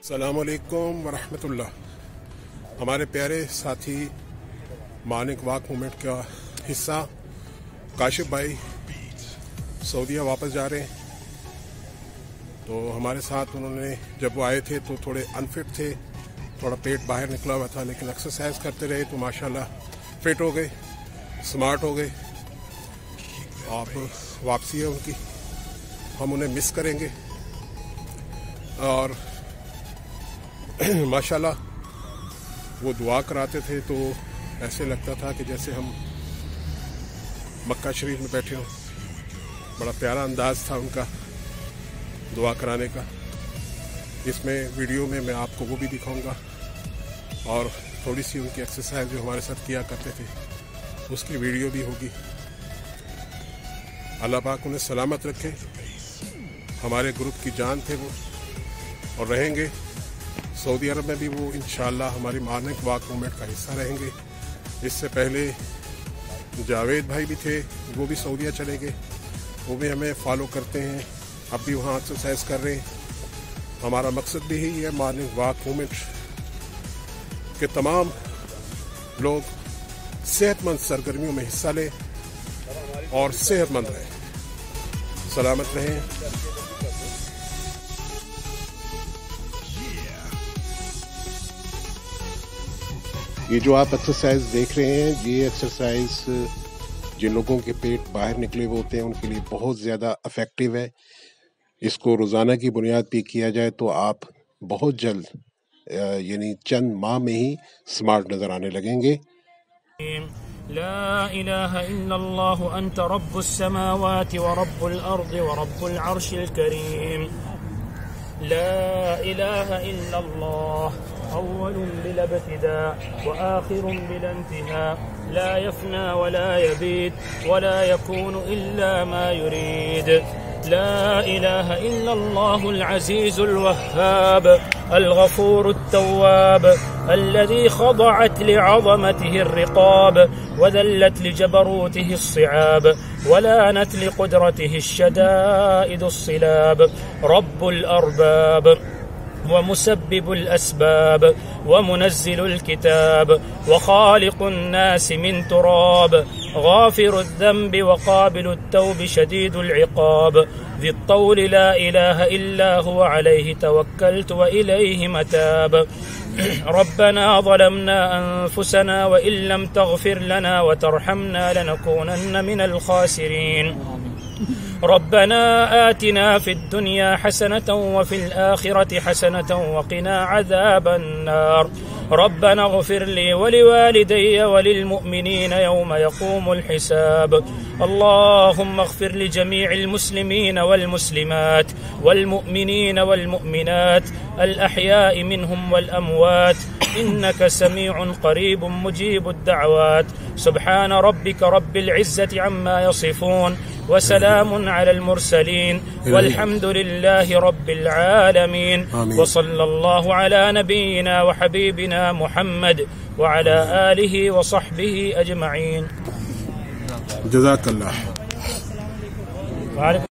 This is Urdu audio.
السلام علیکم ورحمۃ اللہ۔ ہمارے پیارے ساتھی مارننگ واک موومنٹ کا حصہ کاشف بھائی سعودیہ واپس جا رہے ہیں، تو ہمارے ساتھ انہوں نے جب وہ آئے تھے تو تھوڑے انفٹ تھے، تھوڑا پیٹ باہر نکلا ہوا تھا، لیکن ایکسرسائز کرتے رہے تو ماشاءاللہ فٹ ہو گئے، سمارٹ ہو گئے۔ آپ واپسی ہے ان کی، ہم انہیں مس کریں گے، اور ماشاءاللہ وہ دعا کراتے تھے تو ایسے لگتا تھا کہ جیسے ہم مکہ شریف میں بیٹھے ہوں۔ بڑا پیارا انداز تھا ان کا دعا کرانے کا۔ اس میں ویڈیو میں آپ کو وہ بھی دکھاؤں گا، اور تھوڑی سی ان کی ایکسرسائز جو ہمارے ساتھ کیا کرتے تھے اس کی ویڈیو بھی ہوگی۔ اللہ پاک انہیں سلامت رکھے۔ ہمارے گروپ کی جان تھے وہ، اور رہیں گے سعودی عرب میں بھی وہ انشاءاللہ ہماری مارننگ واک موومنٹ کا حصہ رہیں گے۔ اس سے پہلے جاوید بھائی بھی تھے، وہ بھی سعودیہ چلے گئے، وہ بھی ہمیں فالو کرتے ہیں، اب بھی وہاں ایکسرسائز کر رہے ہیں۔ ہمارا مقصد بھی یہی ہے مارننگ واک موومنٹ کہ تمام لوگ صحت مند سرگرمیوں میں حصہ لیں اور صحت مند رہیں، سلامت رہیں۔ یہ جو آپ ایکسرسائز دیکھ رہے ہیں، یہ ایکسرسائز جن لوگوں کے پیٹ باہر نکلے ہوئے ہوتے ہیں ان کے لیے بہت زیادہ افیکٹو ہے۔ اس کو روزانہ کی بنیاد پہ کیا جائے تو آپ بہت جلد یعنی چند ماہ میں ہی سمارٹ نظر آنے لگیں گے۔ لا الہ الا اللہ انت رب السماوات ورب الارض ورب العرش الكریم۔ لا الہ الا اللہ أول بلا ابتداء وآخر بلا انتهاء، لا يفنى ولا يبيد ولا يكون إلا ما يريد۔ لا إله إلا الله العزيز الوهاب الغفور التواب الذي خضعت لعظمته الرقاب وذلت لجبروته الصعاب ولانت لقدرته الشدائد الصلاب، رب الأرباب ومسبب الأسباب ومنزل الكتاب وخالق الناس من تراب، غافر الذنب وقابل التوب شديد العقاب، ذي الطول لا إله إلا هو عليه توكلت وإليه متاب۔ ربنا ظلمنا أنفسنا وإن لم تغفر لنا وترحمنا لنكونن من الخاسرين۔ ربنا آتنا في الدنيا حسنة وفي الآخرة حسنة وقنا عذاب النار۔ ربنا اغفر لي ولوالدي وللمؤمنين يوم يقوم الحساب۔ اللهم اغفر لجميع المسلمين والمسلمات والمؤمنين والمؤمنات الأحياء منهم والأموات إنك سميع قريب مجيب الدعوات۔ سبحان ربك رب العزة عما يصفون وسلام على المرسلين والحمد لله رب العالمين، وصلى الله على نبينا وحبيبنا محمد وعلى آله وصحبه أجمعين۔ جزاك الله۔